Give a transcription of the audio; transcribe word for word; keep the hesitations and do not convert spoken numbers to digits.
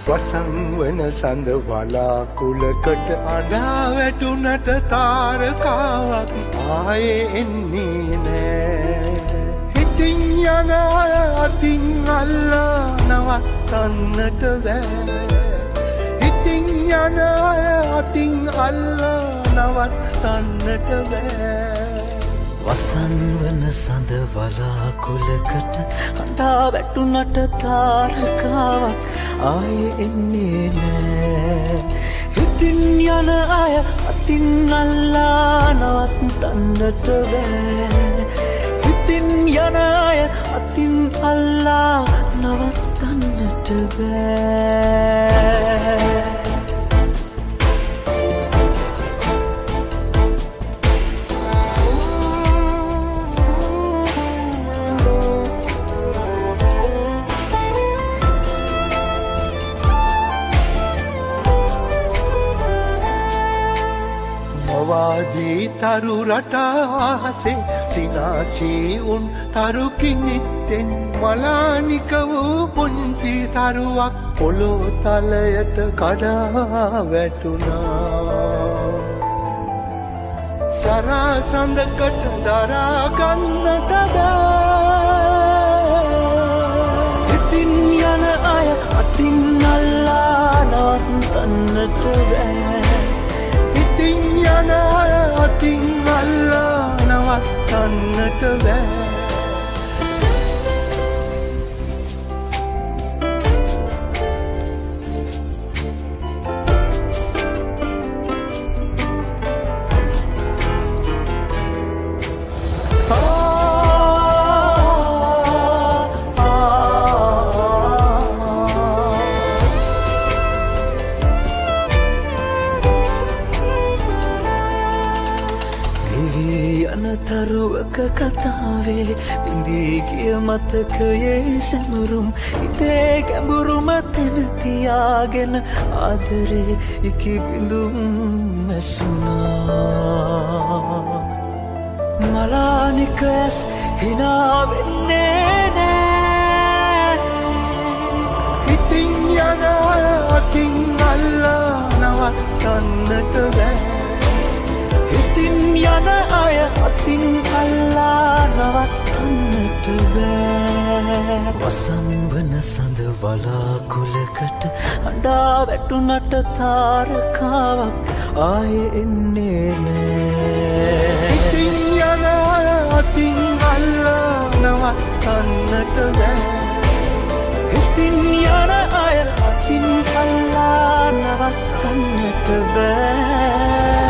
වසන් වන සඳ වලාකුලකට අඬා වැටුනට තාරකාවක් ආයේ එන්නේ නෑ. හිතින් යන අය අතින් අල්ලා නවත්තන්නට බෑ. හිතින් යන අය අතින් අල්ලා නවත්තන්නට බෑ. වසන් වන සඳ වලාකුලකට අඬා වැටුනට තාරකාවක් ආයේ එන්නේ නෑ. හිතින් යන අය අතින් අල්ලා නවත්තන්නට බෑ. හිතින් යන අය අතින් අල්ලා නවත්තන්නට බෑ. වාදී තරු රටාසේ සිනාසී උන් තරු කිනිත්තෙන් මලානික වූ පුංචි තරුවක් පොළොව තලයට කඩා වැටුණා. සරා සඳකට දරා ගන්නට බෑ. හිතින් යන අය අතින් අල්ලා නවත්තන්නට බෑ. හිතින් යන අය අතින් අල්ලා නවත්තන්නට බෑ. තරුවක කතාවේ බිඳී ගිය මතකයේ සැමරුම් හිතේ ගැඹුරුම තැන තියාගෙන ආදරේ ඉකි බිඳුම් මැසුණා. මලානික ඇස් හිනා වෙන්නේ නෑ. හිතින් යන අය අතින් අල්ලා නවත්තන්නට බෑ. හිතින් යන අය අතින් අල්ලා නවත්තන්නට බෑ. වසන් වන සඳ වලාකුලකට අඬා වැටුනට තාරකාවක් ආයේ එන්නේ නෑ. හිතින් යන අය අතින් අල්ලා නවත්තන්නට බෑ. හිතින් යන අය අතින් අල්ලා නවත්තන්නට බෑ.